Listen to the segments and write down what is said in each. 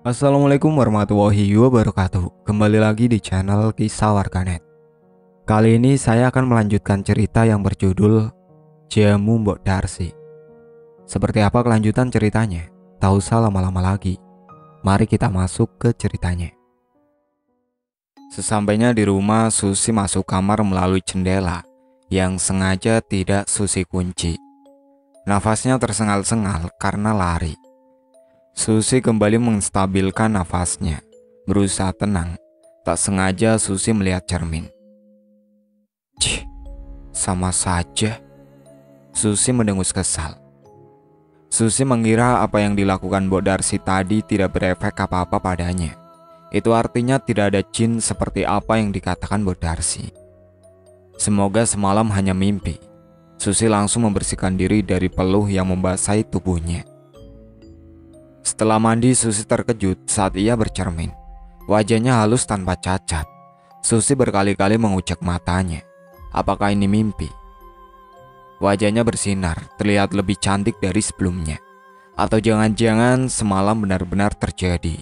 Assalamualaikum warahmatullahi wabarakatuh. Kembali lagi di channel Kisah Warganet. Kali ini saya akan melanjutkan cerita yang berjudul Jamu Mbok Darsi. Seperti apa kelanjutan ceritanya? Tak usah lama-lama lagi. Mari kita masuk ke ceritanya. Sesampainya di rumah, Susi masuk kamar melalui jendela yang sengaja tidak Susi kunci. Nafasnya tersengal-sengal karena lari. Susi kembali menstabilkan nafasnya, berusaha tenang. Tak sengaja Susi melihat cermin. Cih, sama saja. Susi mendengus kesal. Susi mengira apa yang dilakukan Mbok Darsi tadi tidak berefek apa-apa padanya. Itu artinya tidak ada jin seperti apa yang dikatakan Mbok Darsi. Semoga semalam hanya mimpi. Susi langsung membersihkan diri dari peluh yang membasahi tubuhnya. Setelah mandi, Susi terkejut saat ia bercermin. Wajahnya halus tanpa cacat. Susi berkali-kali mengucek matanya. Apakah ini mimpi? Wajahnya bersinar, terlihat lebih cantik dari sebelumnya. Atau jangan-jangan semalam benar-benar terjadi.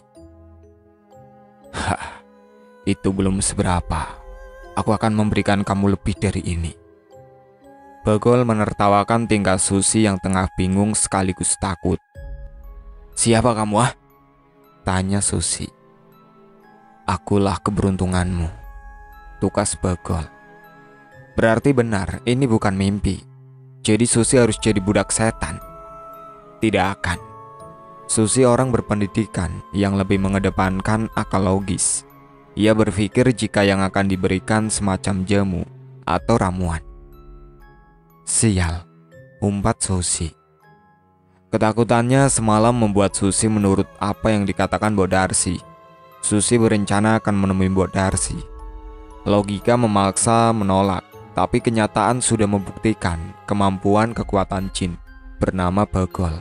Hah, itu belum seberapa. Aku akan memberikan kamu lebih dari ini. Bagol menertawakan tingkah Susi yang tengah bingung sekaligus takut. Siapa kamu ah? Tanya Susi. Akulah keberuntunganmu, tukas Bagol. Berarti benar, ini bukan mimpi. Jadi Susi harus jadi budak setan? Tidak akan. Susi orang berpendidikan yang lebih mengedepankan akal logis. Ia berpikir jika yang akan diberikan semacam jamu atau ramuan. Sial, umpat Susi. Ketakutannya semalam membuat Susi menurut apa yang dikatakan Mbok Darsi. Susi berencana akan menemui Mbok Darsi. Logika memaksa menolak, tapi kenyataan sudah membuktikan kemampuan kekuatan jin bernama Bagol.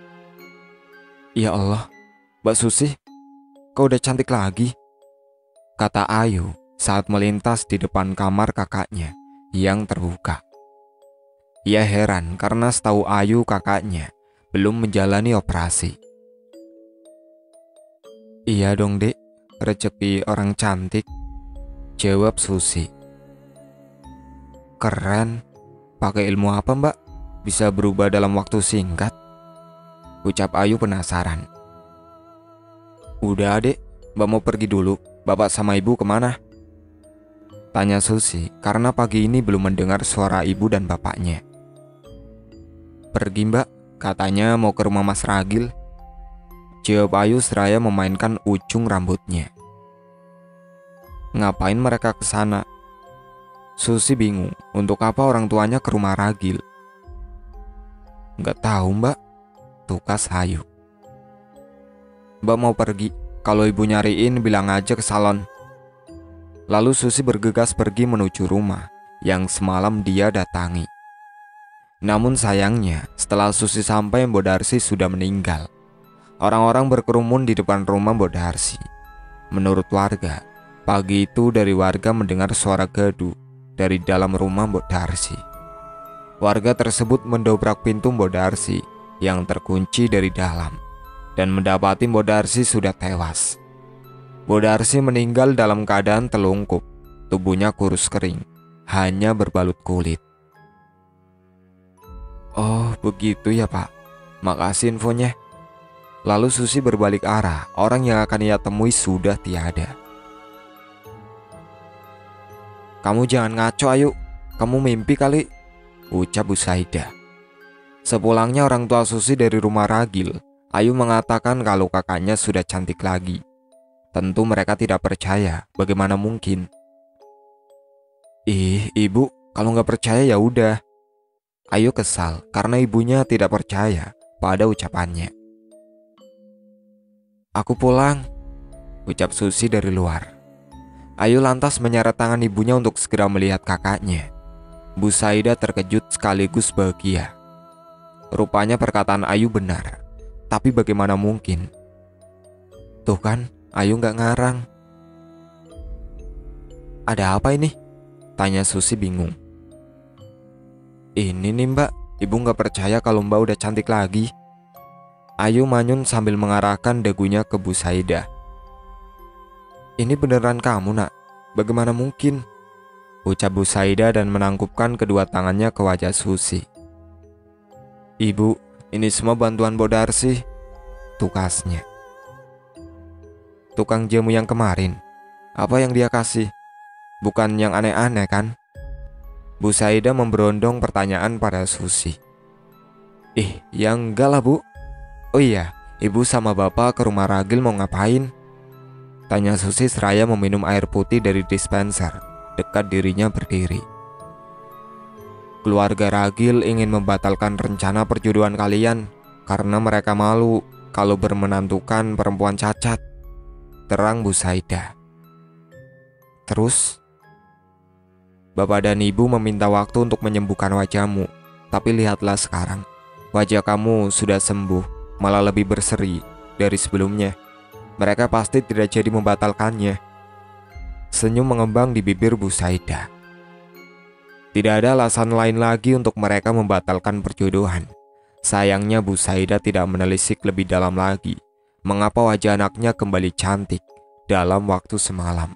Ya Allah, Mbak Susi, kau udah cantik lagi, kata Ayu saat melintas di depan kamar kakaknya yang terbuka. Ia heran karena setahu Ayu kakaknya belum menjalani operasi. Iya dong dek, rezeki orang cantik, jawab Susi. Keren, pakai ilmu apa mbak? Bisa berubah dalam waktu singkat? Ucap Ayu penasaran. Udah dek, mbak mau pergi dulu, bapak sama ibu kemana? Tanya Susi karena pagi ini belum mendengar suara ibu dan bapaknya. Pergi mbak, katanya mau ke rumah Mas Ragil, jawab Ayu seraya memainkan ujung rambutnya. Ngapain mereka ke sana? Susi bingung, untuk apa orang tuanya ke rumah Ragil? Nggak tahu mbak, tukas Ayu. Mbak mau pergi, kalau ibu nyariin bilang aja ke salon. Lalu Susi bergegas pergi menuju rumah yang semalam dia datangi. Namun sayangnya, setelah Susi sampai, Mbok Darsi sudah meninggal. Orang-orang berkerumun di depan rumah Mbok Darsi. Menurut warga, pagi itu dari warga mendengar suara gaduh dari dalam rumah Mbok Darsi. Warga tersebut mendobrak pintu Mbok Darsi yang terkunci dari dalam dan mendapati Mbok Darsi sudah tewas. Mbok Darsi meninggal dalam keadaan telungkup, tubuhnya kurus kering, hanya berbalut kulit. Oh begitu ya pak, makasih infonya. Lalu Susi berbalik arah, orang yang akan ia temui sudah tiada. Kamu jangan ngaco Ayu, kamu mimpi kali, ucap Bu Saida. Sepulangnya orang tua Susi dari rumah Ragil, Ayu mengatakan kalau kakaknya sudah cantik lagi. Tentu mereka tidak percaya, bagaimana mungkin. Ih ibu, kalau nggak percaya ya udah. Ayu kesal karena ibunya tidak percaya pada ucapannya. Aku pulang, ucap Susi dari luar. Ayu lantas menyeret tangan ibunya untuk segera melihat kakaknya. Bu Saida terkejut sekaligus bahagia. Rupanya perkataan Ayu benar, tapi bagaimana mungkin? Tuh kan, Ayu nggak ngarang. Ada apa ini? Tanya Susi bingung. Ini nih mbak, ibu nggak percaya kalau mbak udah cantik lagi, Ayu manyun sambil mengarahkan dagunya ke Bu Saidah. "Ini beneran kamu, Nak? Bagaimana mungkin?" ucap Bu Saidah dan menangkupkan kedua tangannya ke wajah Susi. "Ibu, ini semua bantuan Bodarsi," tukasnya. "Tukang jamu yang kemarin, apa yang dia kasih? Bukan yang aneh-aneh kan?" Bu Saidah memberondong pertanyaan pada Susi. Ya enggak lah, Bu. Oh iya, Ibu sama Bapak ke rumah Ragil mau ngapain?" tanya Susi seraya meminum air putih dari dispenser dekat dirinya berdiri. "Keluarga Ragil ingin membatalkan rencana perjodohan kalian karena mereka malu kalau bermenantukan perempuan cacat," terang Bu Saidah. "Terus?" "Bapak dan Ibu meminta waktu untuk menyembuhkan wajahmu, tapi lihatlah sekarang. Wajah kamu sudah sembuh, malah lebih berseri dari sebelumnya. Mereka pasti tidak jadi membatalkannya." Senyum mengembang di bibir Bu Saidah. Tidak ada alasan lain lagi untuk mereka membatalkan perjodohan. Sayangnya Bu Saidah tidak menelisik lebih dalam lagi mengapa wajah anaknya kembali cantik dalam waktu semalam.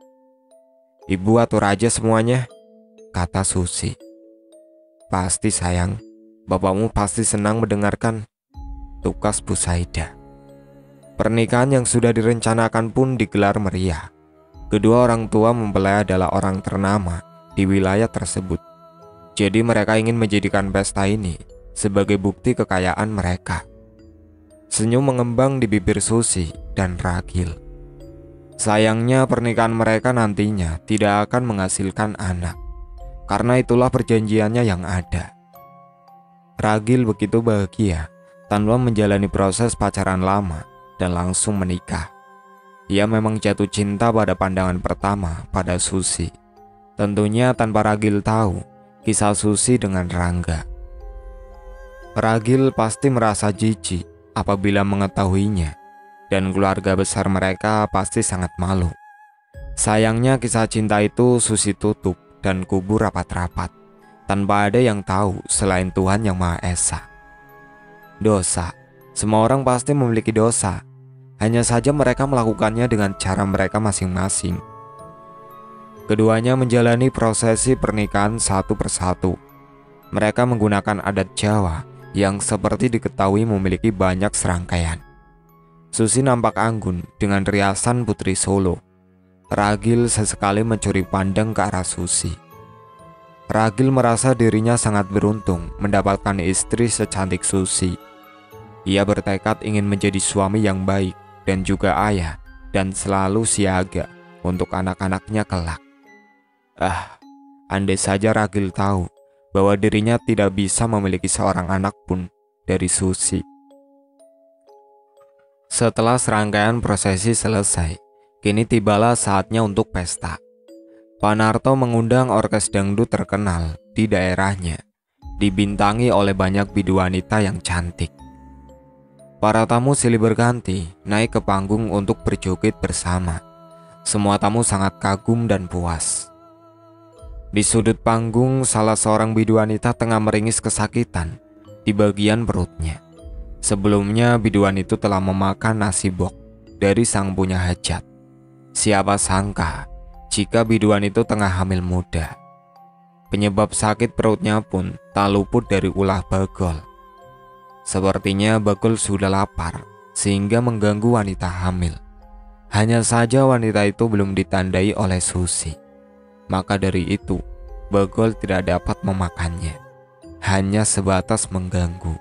"Ibu atur aja semuanya," kata Susi. "Pasti sayang, bapakmu pasti senang mendengarkan," tukas Bu Saidah. Pernikahan yang sudah direncanakan pun digelar meriah. Kedua orang tua mempelai adalah orang ternama di wilayah tersebut. Jadi mereka ingin menjadikan pesta ini sebagai bukti kekayaan mereka. Senyum mengembang di bibir Susi dan Ragil. Sayangnya pernikahan mereka nantinya tidak akan menghasilkan anak, karena itulah perjanjiannya yang ada. Ragil begitu bahagia tanpa menjalani proses pacaran lama dan langsung menikah. Ia memang jatuh cinta pada pandangan pertama pada Susi. Tentunya tanpa Ragil tahu kisah Susi dengan Rangga. Ragil pasti merasa jijik apabila mengetahuinya, dan keluarga besar mereka pasti sangat malu. Sayangnya kisah cinta itu Susi tutup dan kubur rapat-rapat, tanpa ada yang tahu selain Tuhan Yang Maha Esa. Dosa, semua orang pasti memiliki dosa. Hanya saja mereka melakukannya dengan cara mereka masing-masing. Keduanya menjalani prosesi pernikahan satu persatu. Mereka menggunakan adat Jawa yang seperti diketahui memiliki banyak serangkaian. Susi nampak anggun dengan riasan putri Solo. Ragil sesekali mencuri pandang ke arah Susi. Ragil merasa dirinya sangat beruntung mendapatkan istri secantik Susi. Ia bertekad ingin menjadi suami yang baik dan juga ayah, dan selalu siaga untuk anak-anaknya kelak. Andai saja Ragil tahu bahwa dirinya tidak bisa memiliki seorang anak pun dari Susi. Setelah serangkaian prosesi selesai, kini tibalah saatnya untuk pesta. Pak Narto mengundang orkes dangdut terkenal di daerahnya, dibintangi oleh banyak bidu wanita yang cantik. Para tamu silih berganti naik ke panggung untuk berjoget bersama. Semua tamu sangat kagum dan puas. Di sudut panggung, salah seorang bidu wanita tengah meringis kesakitan di bagian perutnya. Sebelumnya biduan itu telah memakan nasi bok dari sang punya hajat. Siapa sangka jika biduan itu tengah hamil muda. Penyebab sakit perutnya pun tak luput dari ulah Bagol. Sepertinya Bagol sudah lapar sehingga mengganggu wanita hamil. Hanya saja wanita itu belum ditandai oleh Susi. Maka dari itu Bagol tidak dapat memakannya. Hanya sebatas mengganggu.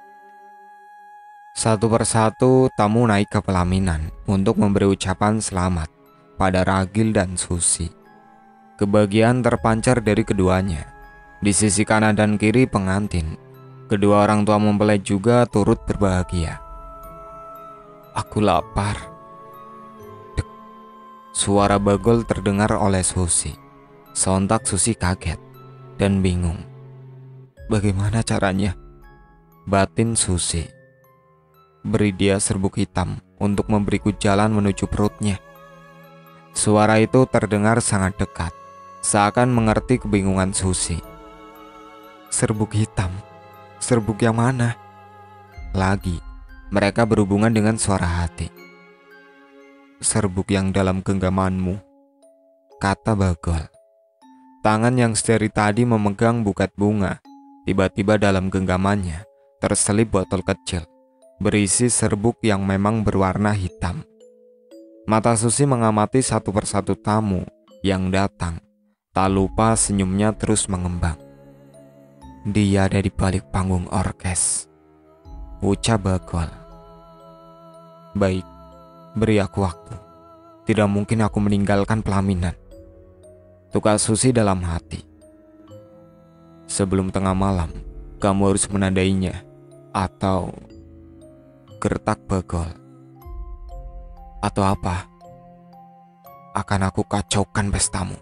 Satu persatu tamu naik ke pelaminan untuk memberi ucapan selamat pada Ragil dan Susi. Kebahagiaan terpancar dari keduanya. Di sisi kanan dan kiri pengantin, kedua orang tua mempelai juga turut berbahagia. "Aku lapar." Dek. Suara Bagol terdengar oleh Susi. Sontak Susi kaget dan bingung. Bagaimana caranya? Batin Susi. Beri dia serbuk hitam untuk memberiku jalan menuju perutnya. Suara itu terdengar sangat dekat, seakan mengerti kebingungan Susi. Serbuk hitam? Serbuk yang mana? Lagi, Mereka berhubungan dengan suara hati. Serbuk yang dalam genggamanmu, kata Bagol. Tangan yang dari tadi memegang buket bunga, tiba-tiba dalam genggamannya terselip botol kecil berisi serbuk yang memang berwarna hitam. Mata Susi mengamati satu persatu tamu yang datang. Tak lupa senyumnya terus mengembang. Dia ada di balik panggung orkes, ucap Bagol. Baik, beri aku waktu. Tidak mungkin aku meninggalkan pelaminan, tukar Susi dalam hati. Sebelum tengah malam, kamu harus menandainya, atau gertak Bagol. Atau apa? Akan aku kacaukan pestamu.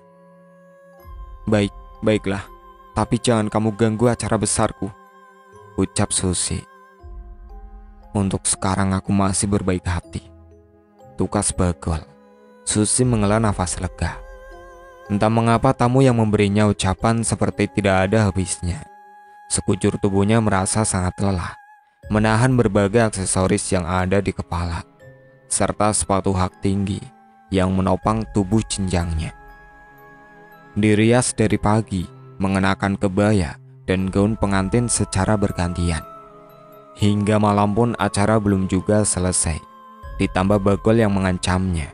Baiklah, tapi jangan kamu ganggu acara besarku, ucap Susi. Untuk sekarang aku masih berbaik hati, tukas Bagol. Susi menghela nafas lega. Entah mengapa tamu yang memberinya ucapan seperti tidak ada habisnya. Sekujur tubuhnya merasa sangat lelah, menahan berbagai aksesoris yang ada di kepala, serta sepatu hak tinggi yang menopang tubuh jenjangnya. Dirias dari pagi, mengenakan kebaya dan gaun pengantin secara bergantian. Hingga malam pun acara belum juga selesai. Ditambah Bagol yang mengancamnya.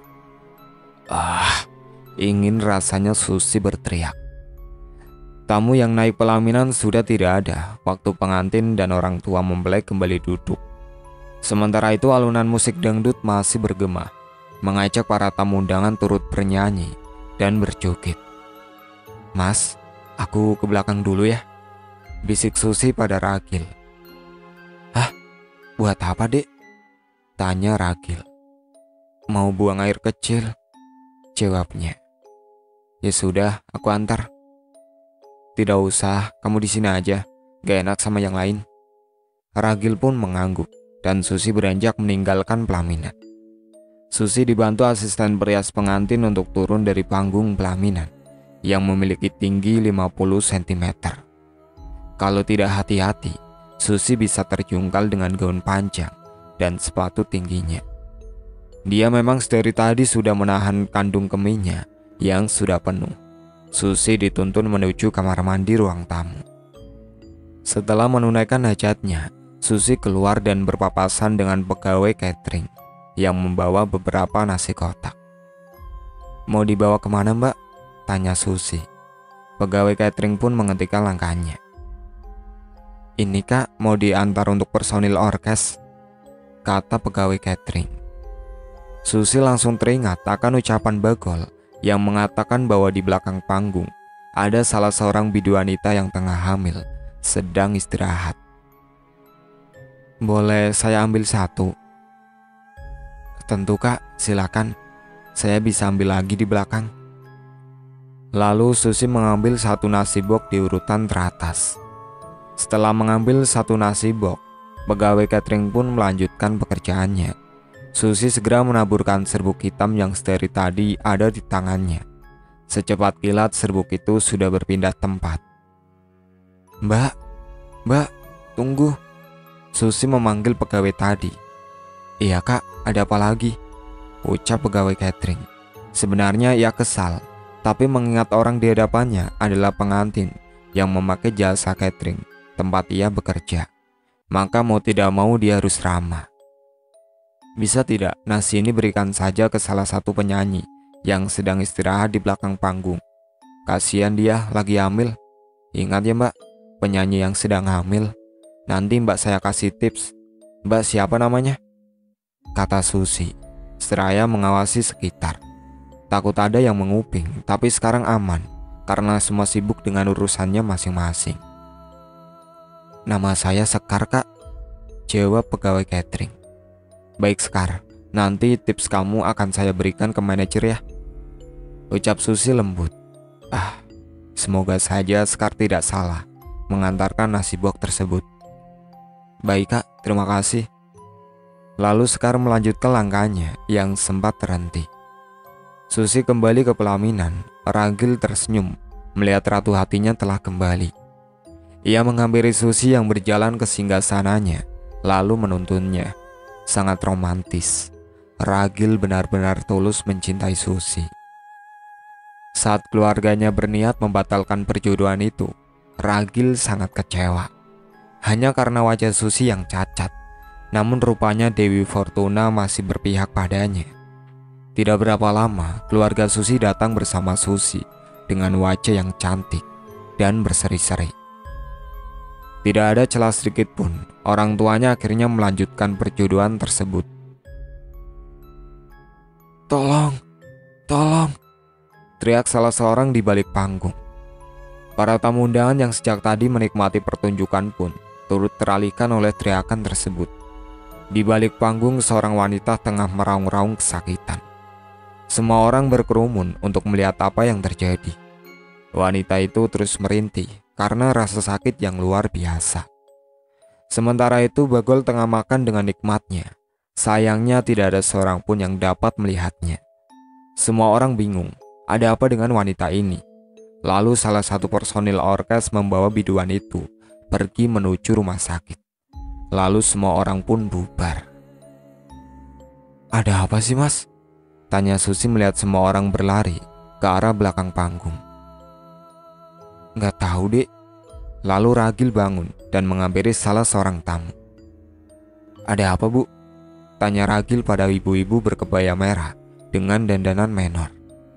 Ingin rasanya Susi berteriak. Tamu yang naik pelaminan sudah tidak ada. Waktu pengantin dan orang tua mempelai kembali duduk. Sementara itu alunan musik dangdut masih bergema, mengajak para tamu undangan turut bernyanyi dan berjoget. Mas, aku ke belakang dulu ya, bisik Susi pada Ragil. Hah? Buat apa, Dek? Tanya Ragil. Mau buang air kecil, jawabnya. Ya sudah, aku antar. Tidak usah, kamu di sini aja, gak enak sama yang lain. Ragil pun mengangguk dan Susi beranjak meninggalkan pelaminan. Susi dibantu asisten perias pengantin untuk turun dari panggung pelaminan yang memiliki tinggi 50 cm. Kalau tidak hati-hati, Susi bisa terjungkal dengan gaun panjang dan sepatu tingginya. Dia memang dari tadi sudah menahan kandung kemihnya yang sudah penuh. Susi dituntun menuju kamar mandi ruang tamu. Setelah menunaikan hajatnya, Susi keluar dan berpapasan dengan pegawai catering yang membawa beberapa nasi kotak. Mau dibawa kemana, Mbak? Tanya Susi. Pegawai catering pun menghentikan langkahnya. Ini Kak, mau diantar untuk personil orkes, kata pegawai catering. Susi langsung teringat akan ucapan Bagol yang mengatakan bahwa di belakang panggung ada salah seorang bidu wanita yang tengah hamil, sedang istirahat. Boleh saya ambil satu? Tentu Kak, silakan. Saya bisa ambil lagi di belakang. Lalu Susi mengambil satu nasi box di urutan teratas. Setelah mengambil satu nasi box, pegawai catering pun melanjutkan pekerjaannya. Susi segera menaburkan serbuk hitam yang dari tadi ada di tangannya. Secepat kilat serbuk itu sudah berpindah tempat. Mbak, tunggu. Susi memanggil pegawai tadi. Iya Kak, ada apa lagi? Ucap pegawai catering. Sebenarnya ia kesal, tapi mengingat orang di hadapannya adalah pengantin yang memakai jasa catering tempat ia bekerja, maka mau tidak mau dia harus ramah. Bisa tidak nasi ini berikan saja ke salah satu penyanyi yang sedang istirahat di belakang panggung. Kasihan dia lagi hamil. Ingat ya Mbak, penyanyi yang sedang hamil. Nanti Mbak saya kasih tips. Mbak siapa namanya? Kata Susi, seraya mengawasi sekitar. Takut ada yang menguping, tapi sekarang aman karena semua sibuk dengan urusannya masing-masing. Nama saya Sekar Kak, jawab pegawai catering. Baik Sekar, nanti tips kamu akan saya berikan ke manajer ya, ucap Susi lembut. Semoga saja Sekar tidak salah mengantarkan nasi box tersebut. Baik Kak, terima kasih. Lalu Sekar melanjutkan langkahnya yang sempat terhenti. Susi kembali ke pelaminan. Ragil tersenyum melihat ratu hatinya telah kembali. Ia menghampiri Susi yang berjalan ke singgasananya, lalu menuntunnya. sangat romantis. Ragil benar-benar tulus mencintai Susi. Saat keluarganya berniat membatalkan perjodohan itu, Ragil sangat kecewa. Hanya karena wajah Susi yang cacat. Namun rupanya Dewi Fortuna masih berpihak padanya. Tidak berapa lama, keluarga Susi datang bersama Susi dengan wajah yang cantik dan berseri-seri. Tidak ada celah sedikit pun, orang tuanya akhirnya melanjutkan perjodohan tersebut. "Tolong, tolong!" teriak salah seorang di balik panggung. Para tamu undangan yang sejak tadi menikmati pertunjukan pun turut teralihkan oleh teriakan tersebut. Di balik panggung seorang wanita tengah meraung-raung kesakitan. Semua orang berkerumun untuk melihat apa yang terjadi. Wanita itu terus merintih karena rasa sakit yang luar biasa. Sementara itu Bagol tengah makan dengan nikmatnya. Sayangnya tidak ada seorang pun yang dapat melihatnya. Semua orang bingung, ada apa dengan wanita ini? Lalu salah satu personil orkes membawa biduan itu pergi menuju rumah sakit. Lalu semua orang pun bubar. "Ada apa sih, Mas?" tanya Susi melihat semua orang berlari ke arah belakang panggung. "Nggak tahu, Dek." Lalu Ragil bangun dan menghampiri salah seorang tamu. "Ada apa, Bu?" tanya Ragil pada ibu-ibu berkebaya merah dengan dandanan menor.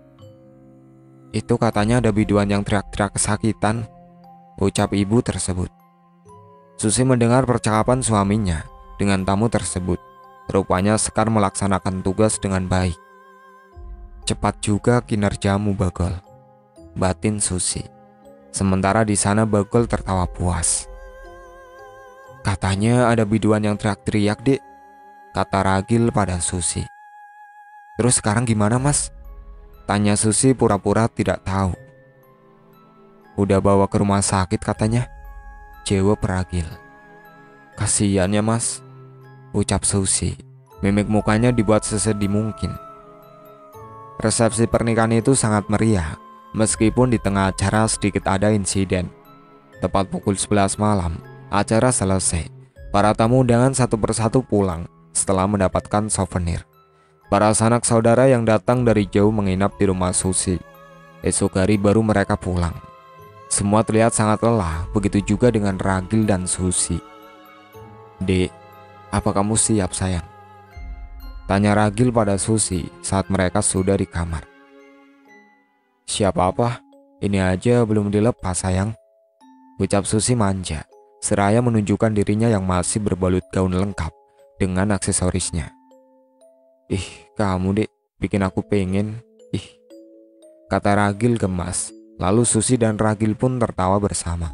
"Itu katanya ada biduan yang teriak-teriak kesakitan," ucap ibu tersebut. Susi mendengar percakapan suaminya dengan tamu tersebut. Rupanya Sekar melaksanakan tugas dengan baik. "Cepat juga kinerjamu, Bagol," batin Susi. Sementara di sana Bagol tertawa puas. "Katanya ada biduan yang teriak-teriak, Dek," kata Ragil pada Susi. "Terus sekarang gimana, Mas?" tanya Susi pura-pura tidak tahu. "Udah bawa ke rumah sakit katanya," jawab Ragil. "Kasihan ya, Mas," ucap Susi. Mimik mukanya dibuat sesedih mungkin. Resepsi pernikahan itu sangat meriah, meskipun di tengah acara sedikit ada insiden. Tepat pukul 11 malam, acara selesai. Para tamu undangan satu persatu pulang setelah mendapatkan souvenir. Para sanak saudara yang datang dari jauh menginap di rumah Susi. Esok hari baru mereka pulang. Semua terlihat sangat lelah, begitu juga dengan Ragil dan Susi. "Dek, apa kamu siap, sayang?" tanya Ragil pada Susi saat mereka sudah di kamar. "Siap apa? Ini aja belum dilepas, sayang," ucap Susi manja, seraya menunjukkan dirinya yang masih berbalut gaun lengkap dengan aksesorisnya. "Ih, kamu, Dek, bikin aku pengen. Ih," kata Ragil gemas. Lalu Susi dan Ragil pun tertawa bersama.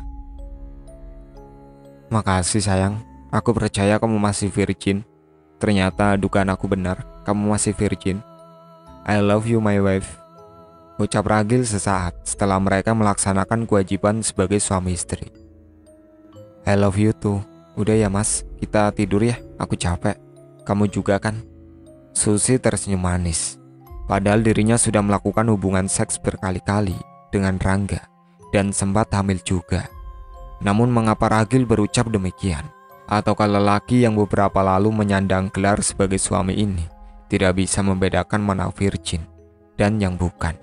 "Makasih, sayang. Aku percaya kamu masih virgin. Ternyata dugaan aku benar, kamu masih virgin. I love you, my wife," ucap Ragil sesaat setelah mereka melaksanakan kewajiban sebagai suami istri. "I love you too. Udah ya, Mas, kita tidur ya, aku capek. Kamu juga kan?" Susi tersenyum manis. Padahal dirinya sudah melakukan hubungan seks berkali-kali dengan Rangga dan sempat hamil juga. Namun mengapa Ragil berucap demikian? Ataukah lelaki yang beberapa lalu menyandang gelar sebagai suami ini tidak bisa membedakan mana virgin dan yang bukan?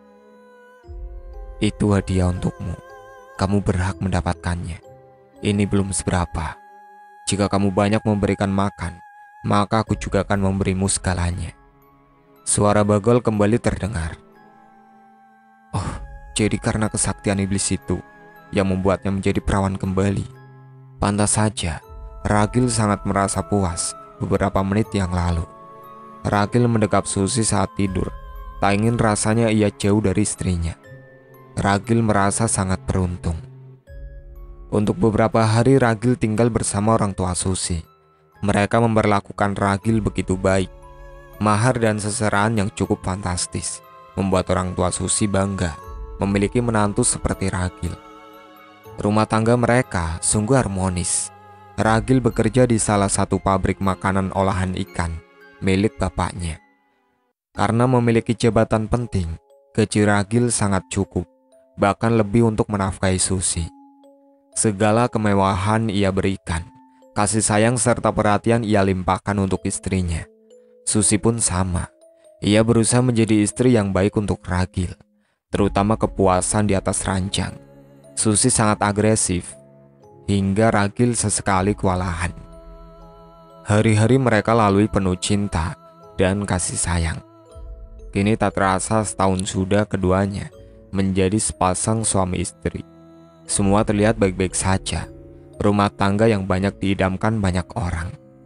"Itu hadiah untukmu. Kamu berhak mendapatkannya. Ini belum seberapa. Jika kamu banyak memberikan makan, maka aku juga akan memberimu segalanya." Suara Bagol kembali terdengar. "Oh, jadi karena kesaktian iblis itu yang membuatnya menjadi perawan kembali." Pantas saja Ragil sangat merasa puas beberapa menit yang lalu. Ragil mendekap Susi saat tidur. Tak ingin rasanya ia jauh dari istrinya. Ragil merasa sangat beruntung. Untuk beberapa hari Ragil tinggal bersama orang tua Susi. Mereka memperlakukan Ragil begitu baik. Mahar dan seserahan yang cukup fantastis membuat orang tua Susi bangga memiliki menantu seperti Ragil. Rumah tangga mereka sungguh harmonis. Ragil bekerja di salah satu pabrik makanan olahan ikan milik bapaknya. Karena memiliki jabatan penting, gaji Ragil sangat cukup, bahkan lebih untuk menafkahi Susi. Segala kemewahan ia berikan, Kasih sayang serta perhatian ia limpahkan untuk istrinya. Susi pun sama. Ia berusaha menjadi istri yang baik untuk Ragil, terutama kepuasan di atas ranjang. Susi sangat agresif, hingga Ragil sesekali kewalahan. Hari-hari mereka lalui penuh cinta dan kasih sayang. Kini tak terasa setahun sudah keduanya menjadi sepasang suami istri. Semua terlihat baik-baik saja. Rumah tangga yang banyak diidamkan banyak orang.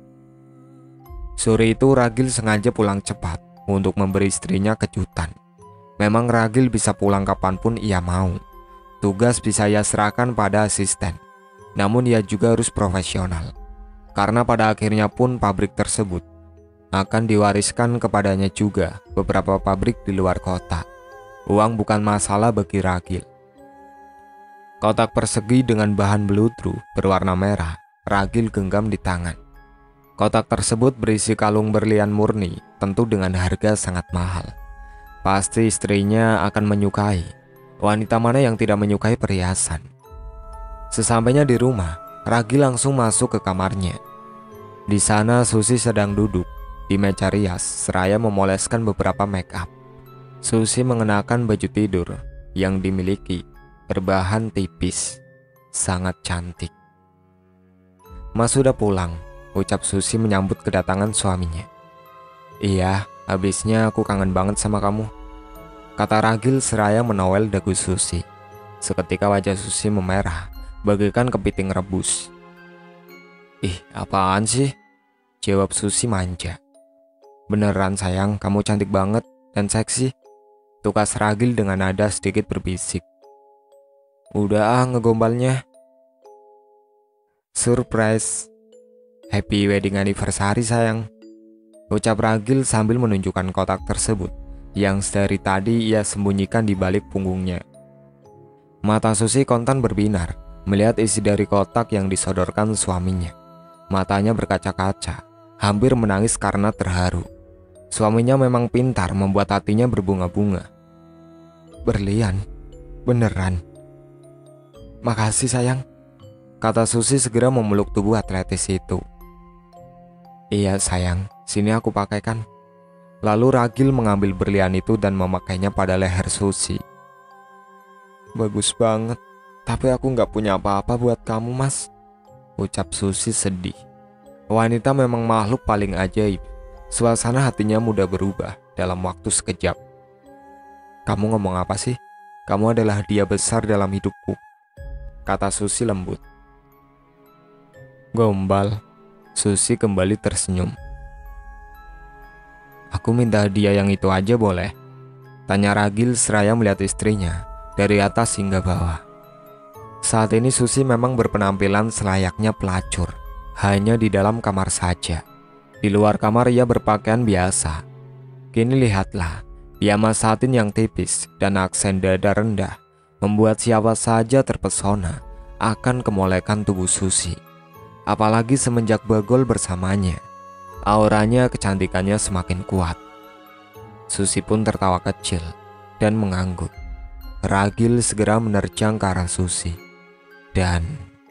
Sore itu Ragil sengaja pulang cepat untuk memberi istrinya kejutan. Memang Ragil bisa pulang kapanpun ia mau. Tugas bisa ia serahkan pada asisten. Namun ia juga harus profesional. Karena pada akhirnya pun pabrik tersebut akan diwariskan kepadanya juga beberapa pabrik di luar kota. Uang bukan masalah bagi Ragil. Kotak persegi dengan bahan beludru berwarna merah, Ragil genggam di tangan. Kotak tersebut berisi kalung berlian murni, tentu dengan harga sangat mahal. Pasti istrinya akan menyukai. Wanita mana yang tidak menyukai perhiasan? Sesampainya di rumah, Ragil langsung masuk ke kamarnya. Di sana Susi sedang duduk di meja rias, seraya memoleskan beberapa make up. Susi mengenakan baju tidur yang dimiliki berbahan tipis, sangat cantik. Mas sudah pulang, ucap Susi menyambut kedatangan suaminya. Iya, habisnya aku kangen banget sama kamu, kata Ragil seraya menowel dagu Susi. Seketika wajah Susi memerah, bagaikan kepiting rebus. Ih, apaan sih? Jawab Susi manja. Beneran sayang, kamu cantik banget dan seksi, tukas Ragil dengan nada sedikit berbisik. Udah ngegombalnya. Surprise. Happy wedding anniversary sayang, ucap Ragil sambil menunjukkan kotak tersebut yang sedari tadi ia sembunyikan di balik punggungnya. Mata Susi kontan berbinar melihat isi dari kotak yang disodorkan suaminya. Matanya berkaca-kaca, hampir menangis karena terharu. Suaminya memang pintar membuat hatinya berbunga-bunga. Berlian, beneran. Makasih sayang, kata Susi segera memeluk tubuh atletis itu. Iya sayang, sini aku pakaikan. Lalu Ragil mengambil berlian itu dan memakainya pada leher Susi. Bagus banget, tapi aku gak punya apa-apa buat kamu mas, ucap Susi sedih. Wanita memang makhluk paling ajaib. Suasana hatinya mudah berubah dalam waktu sekejap. Kamu ngomong apa sih? Kamu adalah hadiah besar dalam hidupku, kata Susi lembut. Gombal. Susi kembali tersenyum. Aku minta hadiah yang itu aja boleh? Tanya Ragil seraya melihat istrinya dari atas hingga bawah. Saat ini Susi memang berpenampilan selayaknya pelacur, hanya di dalam kamar saja. Di luar kamar ia berpakaian biasa. Kini lihatlah, piyama satin yang tipis dan aksen dada rendah membuat siapa saja terpesona akan kemolekan tubuh Susi. Apalagi semenjak Bagol bersamanya, auranya kecantikannya semakin kuat. Susi pun tertawa kecil dan mengangguk. Ragil segera menerjang ke arah Susi. Dan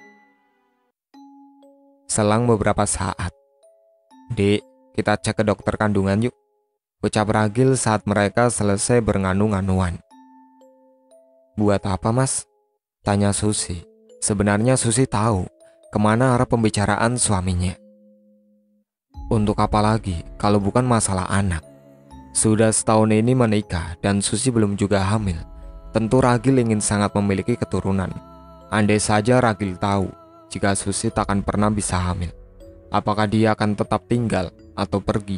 selang beberapa saat, Dek, kita cek ke dokter kandungan yuk, ucap Ragil saat mereka selesai bernganu-nganuan. Buat apa mas? Tanya Susi. Sebenarnya Susi tahu kemana arah pembicaraan suaminya. Untuk apa lagi kalau bukan masalah anak? Sudah setahun ini menikah dan Susi belum juga hamil. Tentu Ragil ingin sangat memiliki keturunan. Andai saja Ragil tahu jika Susi takkan pernah bisa hamil, apakah dia akan tetap tinggal atau pergi?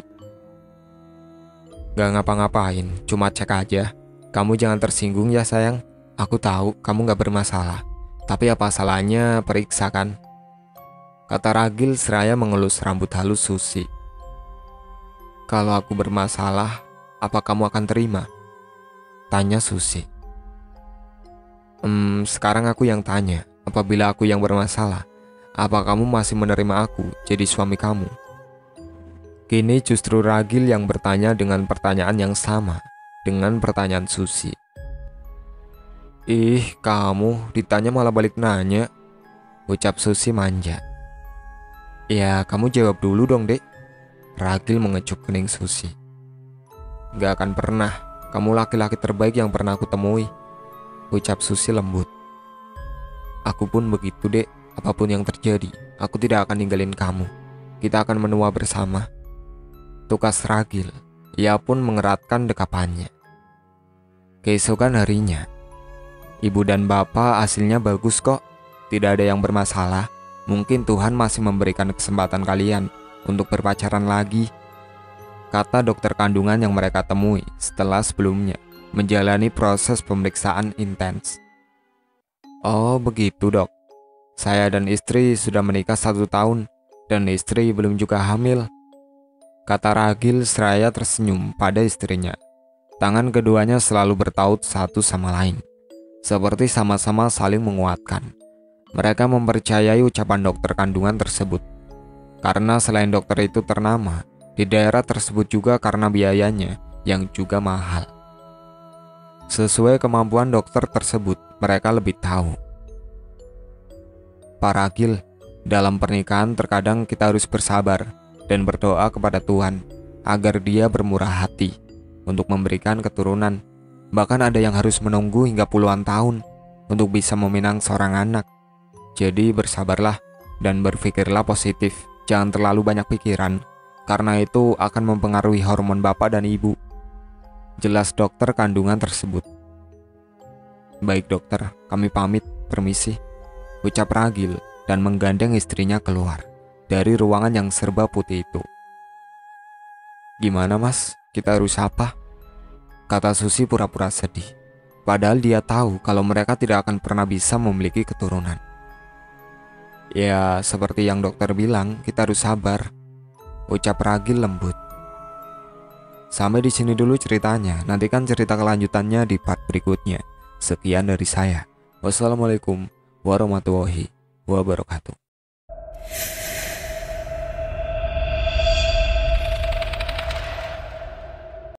Gak ngapa-ngapain, cuma cek aja. Kamu jangan tersinggung ya sayang. Aku tahu kamu gak bermasalah, tapi apa salahnya periksa kan? Kata Ragil seraya mengelus rambut halus Susi. Kalau aku bermasalah, apa kamu akan terima? Tanya Susi. Sekarang aku yang tanya, apabila aku yang bermasalah, apa kamu masih menerima aku jadi suami kamu? Kini justru Ragil yang bertanya dengan pertanyaan yang sama dengan pertanyaan Susi. Ih, kamu ditanya malah balik nanya, ucap Susi manja. Ya, kamu jawab dulu dong, Dek. Ragil mengecup kening Susi. Gak akan pernah. Kamu laki-laki terbaik yang pernah aku temui, ucap Susi lembut. Aku pun begitu, Dek. Apapun yang terjadi, aku tidak akan ninggalin kamu. Kita akan menua bersama, tukas Ragil. Ia pun mengeratkan dekapannya. Keesokan harinya, ibu dan bapak hasilnya bagus kok. Tidak ada yang bermasalah. Mungkin Tuhan masih memberikan kesempatan kalian untuk berpacaran lagi, kata dokter kandungan yang mereka temui setelah sebelumnya menjalani proses pemeriksaan intens. Oh begitu dok, saya dan istri sudah menikah 1 tahun dan istri belum juga hamil, kata Ragil seraya tersenyum pada istrinya. Tangan keduanya selalu bertaut satu sama lain, seperti sama-sama saling menguatkan. Mereka mempercayai ucapan dokter kandungan tersebut, karena selain dokter itu ternama di daerah tersebut juga karena biayanya yang juga mahal. Sesuai kemampuan dokter tersebut, mereka lebih tahu. Pak Ragil, dalam pernikahan terkadang kita harus bersabar dan berdoa kepada Tuhan agar Dia bermurah hati untuk memberikan keturunan. Bahkan ada yang harus menunggu hingga puluhan tahun untuk bisa meminang seorang anak. Jadi bersabarlah dan berpikirlah positif. Jangan terlalu banyak pikiran, karena itu akan mempengaruhi hormon bapak dan ibu, jelas dokter kandungan tersebut. Baik dokter, kami pamit, permisi, ucap Ragil dan menggandeng istrinya keluar dari ruangan yang serba putih itu. Gimana mas, kita harus apa? Kata Susi pura-pura sedih, padahal dia tahu kalau mereka tidak akan pernah bisa memiliki keturunan. Ya, seperti yang dokter bilang, kita harus sabar, ucap Ragil lembut. Sampai di sini dulu ceritanya, nantikan cerita kelanjutannya di part berikutnya. Sekian dari saya. Wassalamualaikum warahmatullahi wabarakatuh.